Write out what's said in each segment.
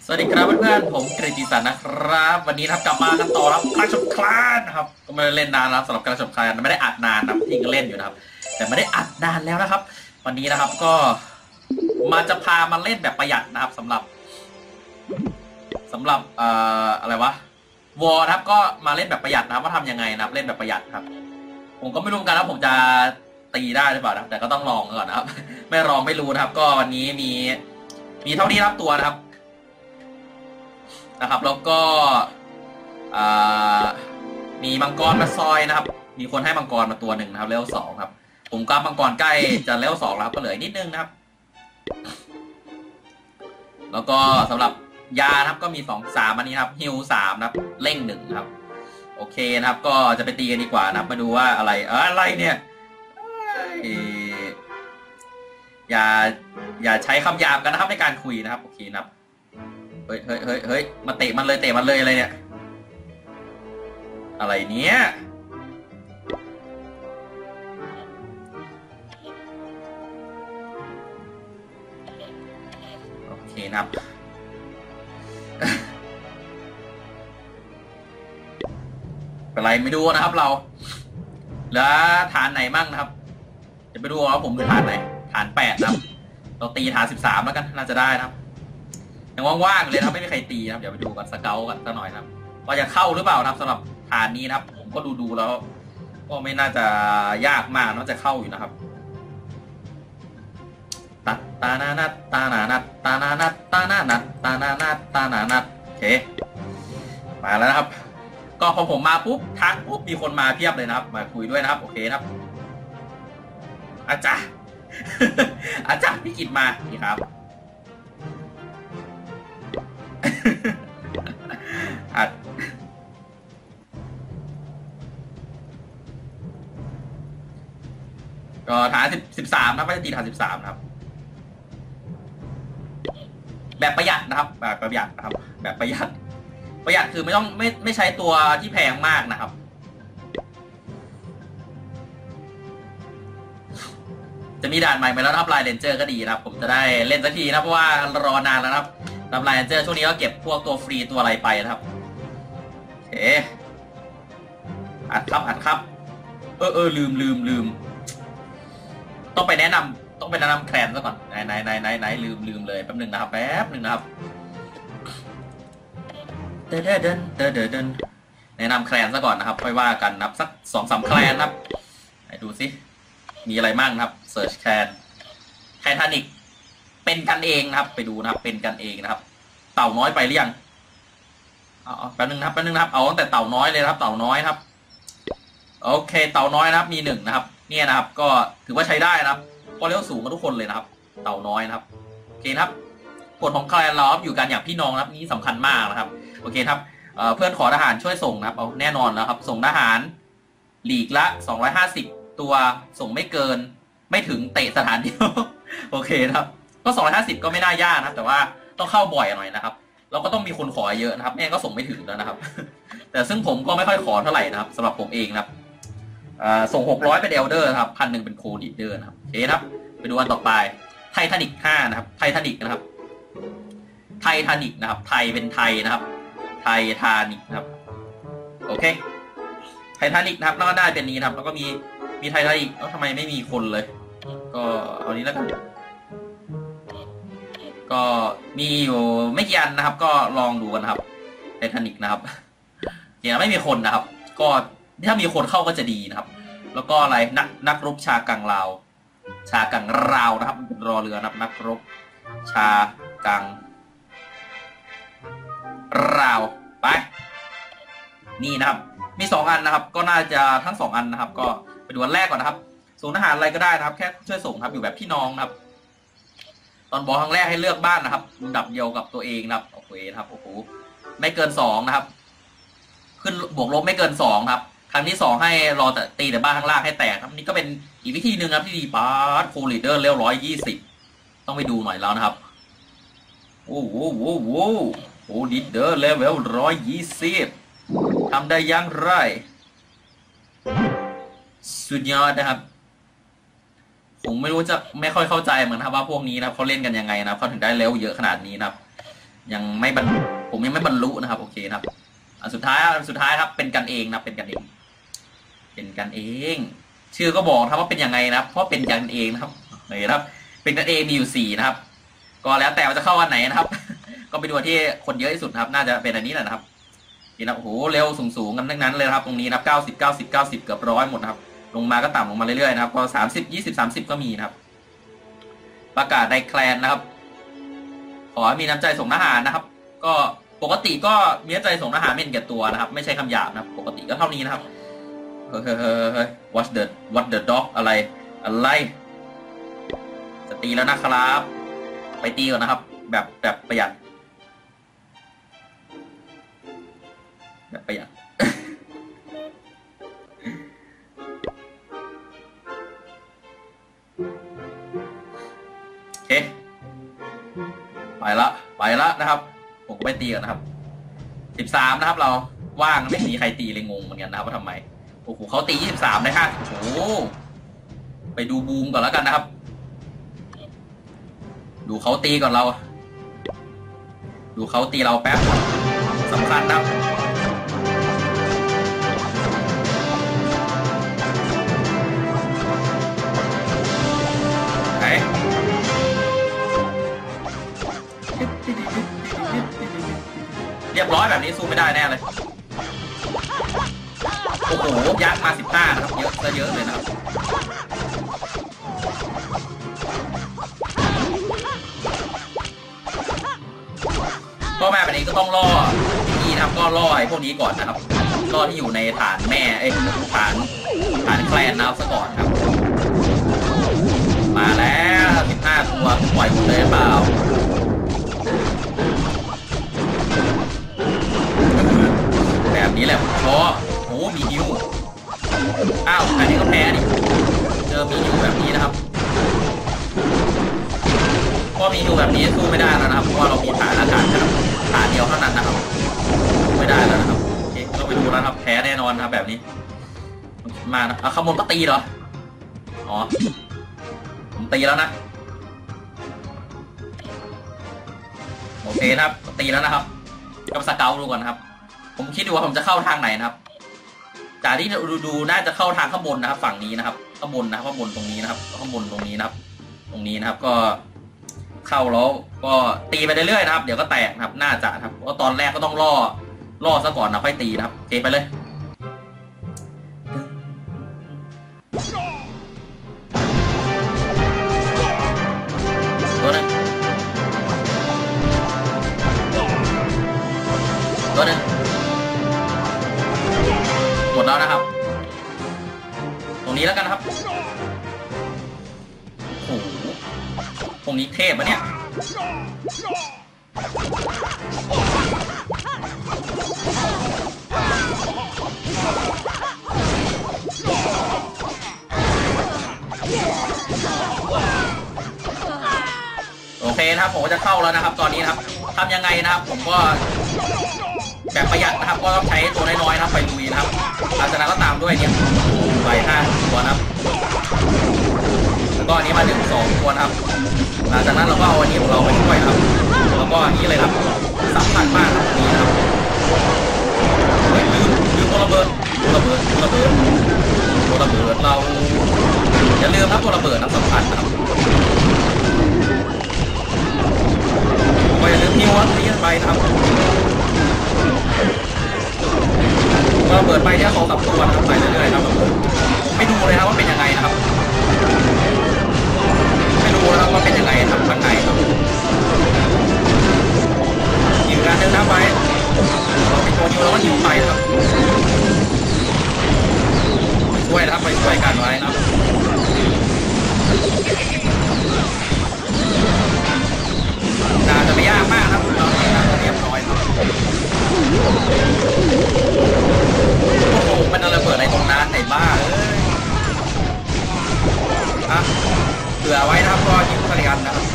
สวัสดีครับเพื่อนๆผมกฤติสันนะครับวันนี้กลับมากันต่อครับคลาชอฟคลานนะครับก็ไม่ได้เล่นนานแล้วสำหรับคลาชอฟคลานไม่ได้อัดนานนะที่ก็เล่นอยู่นะครับแต่ไม่ได้อัดนานแล้วนะครับวันนี้นะครับก็มาจะพามาเล่นแบบประหยัดนะครับสำหรับอะไรวะวอร์นะครับก็มาเล่นแบบประหยัดนะครับว่าทำยังไงนะครับเล่นแบบประหยัดครับผมก็ไม่รู้กันว่าผมจะตีได้หรือเปล่านะแต่ก็ต้องลองก่อนนะครับไม่ลองไม่รู้นะครับก็วันนี้มีเท่านี้รับตัวนะครับแล้วก็มีมังกรมาซอยนะครับมีคนให้มังกรมาตัวหนึ่งนะครับเลเวล2ครับผมก็มังกรใกล้จะเลเวล2แล้วครับก็เหลือนิดนึงนะครับแล้วก็สำหรับยานะครับก็มี2-3อันนี้ครับฮิล3นะครับเร่ง1ครับโอเคนะครับก็จะไปตีกันดีกว่านะครับมาดูว่าอะไรเนี่ยอย่าใช้คำหยาบกันนะครับในการคุยนะครับโอเคนะครับเฮ้ยมาเตะมันเลยอะไรเนี่ยอะไรเนี้ยโอเคนะครับเป็นไรไม่ดูนะครับเราแล้วฐานไหนมั่งนะครับจะไปดูว่าผมคือฐานไหนฐาน8นะครับเราตีฐาน13แล้วกันน่าจะได้นะครับยังว่างๆเลยนะครับไม่มีใครตีนะครับเดี๋ยวไปดูกันสเกลกันสักหน่อยนะครับว่าจะเข้าหรือเปล่านะครับสำหรับฐานนี้นะครับผมก็ดูแล้วก็ไม่น่าจะยากมากน่าจะเข้าอยู่นะครับตานานัดตานานัดตานานัดตานานัดตานานัดตานานัดโอเคมาแล้วนะครับก็พอผมมาปุ๊บทักปุ๊บมีคนมาเพียบเลยนะครับมาคุยด้วยนะครับโอเคครับอาจารย์พี่กิตมานี่ครับก็ฐาน13นะไม่ได้ตีฐาน13นะครับแบบประหยัดนะครับแบบประหยัดนะครับแบบประหยัดคือไม่ใช้ตัวที่แพงมากนะครับจะมีด่านใหม่มาแล้วนะครับไลน์เรนเจอร์ก็ดีนะครับผมจะได้เล่นสักทีนะเพราะว่ารอนานแล้วนะครับรับไลน์เรนเจอร์ช่วงนี้ก็เก็บพวกตัวฟรีตัวอะไรไปนะครับโอเคอัดครับลืมต้องไปแนะนำแคลนซะก่อนไหนลืมเลยแป๊บหนึ่งนะครับแนะนำแคลนซะก่อนนะครับค่อยว่ากันนับสัก2-3แคลนนะครับไหนดูสิมีอะไรมั่งนะครับเซิร์ชแคลนไททานิกเป็นกันเองนะครับไปดูนะครับเป็นกันเองนะครับเต่าน้อยไปหรือยังแป๊บนึงนะครับเอาตั้งแต่เต่าน้อยเลยครับเต่าน้อยครับโอเคเต่าน้อยนะครับมี1นะครับเนี่ยนะครับก็ถือว่าใช้ได้นะครับก็เลี้ยวสูงกันทุกคนเลยนะครับเต่าน้อยนะครับโอเคนะครับกฎของแคลนเราอยู่กันอย่างพี่น้องนะครับนี่สำคัญมากนะครับโอเคครับเพื่อนขอทหารช่วยส่งนะครับเอาแน่นอนแล้วครับส่งทหารหลีกละ250ตัวส่งไม่ถึงเตะสถานเดียวโอเคครับก็250ก็ไม่น่ายากนะแต่ว่าต้องเข้าบ่อยหน่อยนะครับเราก็ต้องมีคนขอเยอะนะครับแม่ก็ส่งไม่ถึงแล้วนะครับแต่ซึ่งผมก็ไม่ค่อยขอเท่าไหร่นะครับสำหรับผมเองนะครับส่ง600เป็นเอลเดอร์ครับ1,000เป็นโคดีเดอร์นะครับโอเคครับไปดูอันต่อไปไททานิก5นะครับไททานิกนะครับไทยเป็นไทยนะครับไททานิกนะครับโอเคไททานิกนะครับแล้วก็ได้เป็นนี้นะครับแล้วก็มีไททานิกแล้วทำไมไม่มีคนเลยก็เอานี้แล้วกันก็มีอยู่ไม่กี่อันนะครับก็ลองดูกันนะครับไททานิกนะครับจริงๆไม่มีคนนะครับก็ถ้ามีคนเข้าก็จะดีนะครับแล้วก็อะไรนักรบชากังราวนะครับเป็นรอเรือนักรบชากังราวไปนี่นะครับมี2อันนะครับก็น่าจะทั้ง2อันนะครับก็ไปดูอันแรกก่อนนะครับส่งทหารอะไรก็ได้นะครับแค่ช่วยส่งครับอยู่แบบพี่น้องนะครับตอนบอกครั้งแรกให้เลือกบ้านนะครับลำดับเดียวกับตัวเองนะครับโอเคนะครับโอ้โหไม่เกิน2นะครับขึ้นบวกลบไม่เกิน2นะครับครั้งที่2ให้รอแต่ตีแต่บ้านข้างล่างให้แตกครับนี่ก็เป็นอีกวิธีหนึ่งครับที่ดีปาร์ตโคลีเดอร์เลเวล120ต้องไปดูหน่อยแล้วนะครับโอ้โหลีดเดอร์เลเวล120ทำได้อย่างไรสุดยอดนะครับ ผมไม่รู้จะไม่ค่อยเข้าใจเหมือนครับว่าพวกนี้นะเขาเล่นกันยังไงนะเขาถึงได้เลเวลเยอะขนาดนี้นะครับยังไม่บรรผมยังไม่บรรลุนะครับโอเคครับอันสุดท้ายครับเป็นกันเองนะเป็นกันเองชื่อก็บอกครับว่าเป็นยังไงนะครับเพราะเป็นกันเองนะครับนี่ครับเป็นกันเองมีอยู่4นะครับก็แล้วแต่ว่าจะเข้าอันไหนนะครับ ก็ไปดูที่คนเยอะที่สุดนะครับน่าจะเป็นอันนี้แหละนะครับนี่นะโอ้โหเร็วสูงกันทั้งนั้นเลยครับตรงนี้นะครับ90 เกือบ100หมดนะครับลงมาก็ต่ำลงมาเรื่อยๆนะครับก็30 20 30ก็มีนะครับประกาศในแคลนนะครับขอมีน้ำใจส่งทหารนะครับก็ปกติก็มีน้ำใจส่งทหารไม่เห็นแก่ตัวนะครับไม่ใช่คำหยาบนะครับปกติก็เท่านี้นะครับเฮ้ย what the dog อะไรจะตีแล้วนะครับไปตีก่อนนะครับแบบประหยัดโอเคไปละนะครับผมก็ไปตีกันนะครับ13นะครับเราว่างไม่มีใครตีเลยงงเหมือนกันนะครับว่าทำไมโอ้โหเขาตี23ได้ค่ะโอ้โหไปดูบูมก่อนแล้วกันนะครับดูเขาตีก่อนเราดูเขาตีเราแป๊บสำคัญนะครับเรียบร้อยแบบนี้สู้ไม่ได้แน่เลยโอ้โหยักษ์มา15นะครับเยอะเลยนะครับก็แม่แบบนี้ก็ต้องล่อที่นะครับก็ล่อไอ้พวกนี้ก่อนนะครับล่อที่อยู่ในฐานแม่ฐานแคลนนะครับซะก่อนครับมาแล้ว15ตัวปล่อยหมดเลยเปล่าแบบนี้แหละเพราะโอ้มีฮิวอ้าวอันนี้ก็แพ้ดิเจอมีฮิวแบบนี้นะครับก็มีฮิวแบบนี้สู้ไม่ได้แล้วนะครับเพราะว่าเรามีฐานนะครับฐานเดียวเท่านั้นนะครับไม่ได้แล้วนะครับโอเคต้องไปดูแล้วครับแพ้แน่นอนครับแบบนี้มานะขโมยก็ตีเหรออ๋อผมตีแล้วนะโอเคนะครับตีแล้วนะครับกับสเกลดูก่อนนะครับผมคิดดูว่าผมจะเข้าทางไหนนะครับจากที่ดูน่าจะเข้าทางข้างบนนะครับฝั่งนี้นะครับข้างบนนะครับข้างบนตรงนี้นะครับข้างบนตรงนี้นะครับตรงนี้นะครับก็เข้าแล้วก็ตีไปเรื่อยๆนะครับเดี๋ยวก็แตกนะครับน่าจะครับเพราะตอนแรกก็ต้องล่อซะก่อนนะค่อยตีนะครับโอเคไปเลยตัวหนึ่งหมดแล้วนะครับตรงนี้แล้วกันครับโอ้โหตรงนี้เทพปะเนี่ยโอเคนะครับผมก็จะเข้าแล้วนะครับตอนนี้นะครับทำยังไงนะครับผมก็แบบประหยัดนะครับก็ต้องใช้ตัวน้อยๆนะครับไปลุยนะครับหลังจากนั้นก็ตามด้วยเนี่ยไป5ตัวนะครับแล้วก็อันนี้มา2ตัวนะครับหลังจากนั้นเราก็เอาอันนี้ของเราไปช่วยนะครับแล้วก็อันนี้เลยครับสำคัญมากครับนี้นะครับลืมตัวระเบิดเราอย่าลืมครับตัวระเบิดนะสำคัญนะครับอย่าลืมฮิวนี้ไปนะครับก็เปิดไปเนี่ย2-3ตัวนะครับไปเรื่อยๆครับไม่ดูเลยครับว่าเป็นยังไงนะครับไม่รู้นะครับว่าเป็นยังไงครับข้างในครับยิงการเดินหน้าไปเราเป็นตัวยิงแล้วก็ยิงไปครับช่วยนะครับไปช่วยกันไว้นะน่าจะไม่ยากมากครับเราเรียบร้อยครับโอ้โหมันระเบิดอะไรตรงนั้นไหนบ้าอ่ะเผื่อไว้นะครับก็ยิงใส่กันนะครับ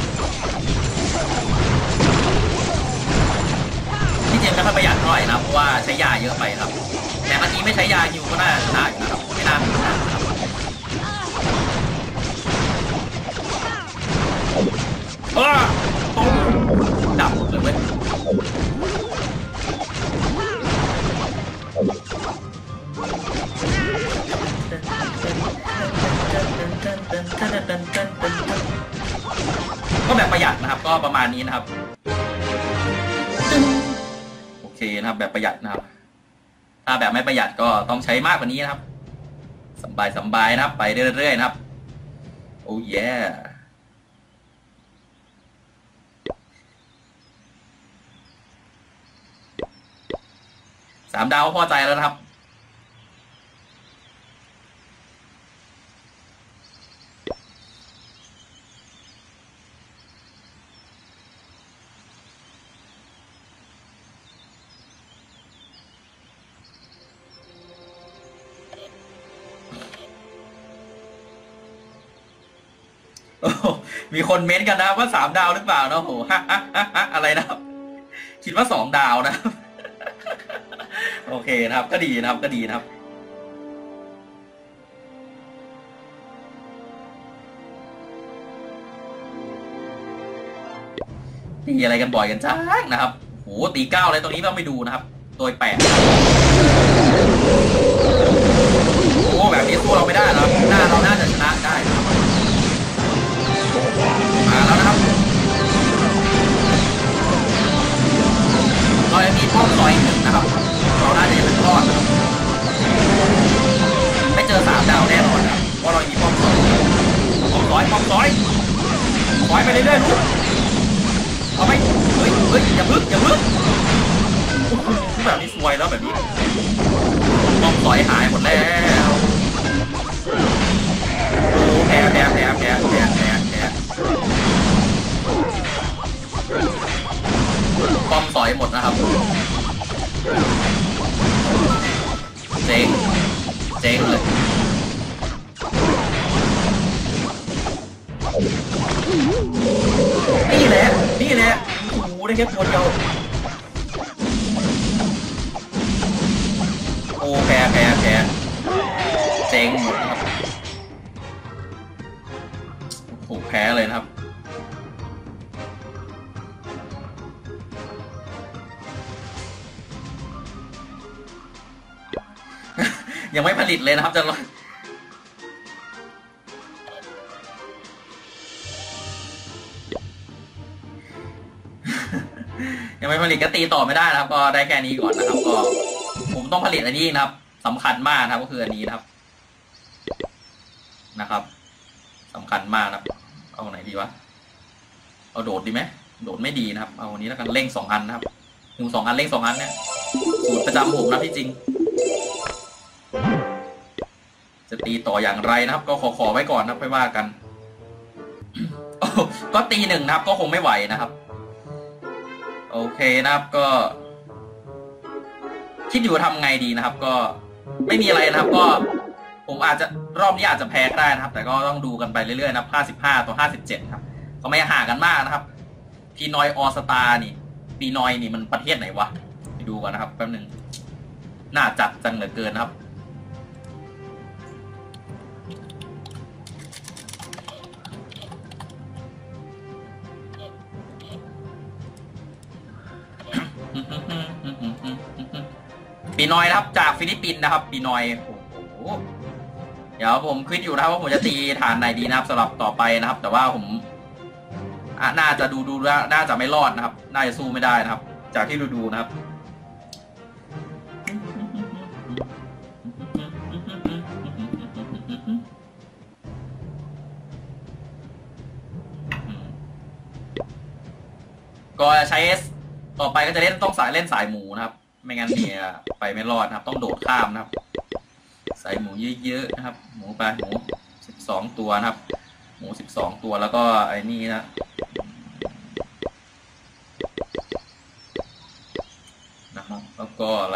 ที่จริงไม่ค่อยประหยัดเท่าไหร่นะเพราะว่าใช้ยาเยอะไปครับแต่เมื่อกี้ไม่ใช้ยาฮิวก็น่าชนะอยู่นะครับไม่น่ามีปัญหาครับดับหมดเลยเว้ยนะครับ ก็ประมาณนี้นะครับโอเคนะครับแบบประหยัดนะครับถ้าแบบไม่ประหยัดก็ต้องใช้มากกว่านี้นะครับสบายนะครับไปเรื่อยๆนะครับโอ้ย3 ดาวพอใจแล้วนะครับมีคนเม้นกันนะว่า3 ดาวหรือเปล่าเนาะโหอะไรนะครับคิดว่า2 ดาวนะโอเคนะครับก็ดีนะครับก็ดีนะครับตีอะไรกันบ่อยกันจ้านะครับโหตี9เลยตรงนี้ต้องไปดูนะครับตัว8โอ้แบบนี้สู้เราไม่ได้แล้วเราน่าจะชนะได้มาแล้วนะครับเราจะมีป้อมซอย1นะครับเราน่าจะยังรอดนะครับไม่เจอ3 ดาวแน่นอนนะเพราะเรามีป้อมซอยไปเรื่อยๆลูกเอาไปเฮ้ยอย่าพึ่งแบบนี้สวยแล้วแบบนี้ป้อมซอยหายหมดแล้วโอ้แพ้ป้อมซอยหมดนะครับเจ๊งเลยนี่แหละโอ้โหได้แค่ตัวเดียวโอ้แพ้เจ๊งหมดครับโอ้แพ้เลยนะครับยังไม่ผลิตเลยนะครับจะรอยังไม่ผลิตก็ตีต่อไม่ได้นะครับก็ได้แค่นี้ก่อนนะครับก็ผมต้องผลิตอันนี้นะครับสำคัญมากนะครับก็คืออันนี้นะครับสำคัญมากนะครับเอาไหนดีวะเอาโดดดีไหมโดดไม่ดีนะครับเอาอันนี้แล้วกันเร่ง2 อันนะครับ2 อันเร่ง2 อันเนี่ยสูตรประจำผมนะที่จริงจะตีต่ออย่างไรนะครับก็ขอไว้ก่อนนะค่อยว่ากันก็ตี1นะครับก็คงไม่ไหวนะครับโอเคนะครับก็คิดอยู่ทำไงดีนะครับก็ไม่มีอะไรนะครับก็ผมอาจจะรอบนี้อาจจะแพ้ได้นะครับแต่ก็ต้องดูกันไปเรื่อยๆนะครับ55-57ครับก็ไม่ห่างกันมากนะครับพีนอยออสตานี่พีนอยนี่มันประเทศไหนวะไปดูกันนะครับแป๊บนึงน่าจัดจังเหลือเกินนะครับปีนอยนะครับจากฟิลิปปินส์นะครับปีนอยโอ้โหเดี๋ยวผมคิดอยู่นะครับว่าผมจะตีฐานไหนดีนะครับสำหรับต่อไปนะครับแต่ว่าผมน่าจะดูแล้วน่าจะไม่รอดนะครับน่าจะสู้ไม่ได้นะครับจากที่ดูนะครับก็ใช้ต่อไปก็จะต้องเล่นสายหมูนะครับไม่งั้นเนี่ยไปไม่รอดนะครับต้องโดดข้ามนะครับใส่หมูเยอะๆนะครับหมู12 ตัวนะครับหมู12 ตัวแล้วก็ไอ้นี่นะครับแล้วก็อะไร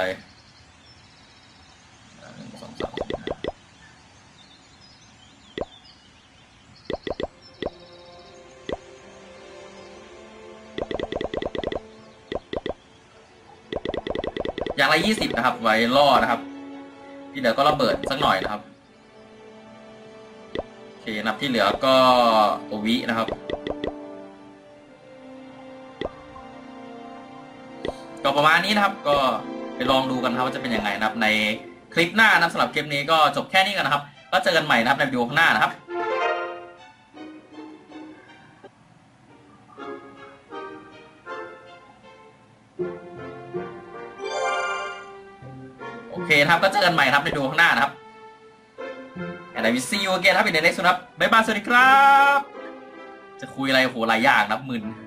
1 2 3อย่างละ20นะครับไว้ล่อนะครับที่เหลือก็ระเบิดสักหน่อยนะครับโอเคนับที่เหลือก็ตัววินะครับก็ประมาณนี้นะครับก็ไปลองดูกันครับว่าจะเป็นยังไงนะครับในคลิปหน้านะสำหรับคลิปนี้ก็จบแค่นี้กันนะครับก็เจอกันใหม่นะครับในวิดีโอข้างหน้านะครับเคนะครับก็เจอกันใหม่ครับในดูข้างหน้านะครับ and I will see you again ครับใน next ครับบ๊ายบายสวัสดีครับจะคุยอะไรโหหลายอย่างนะมึน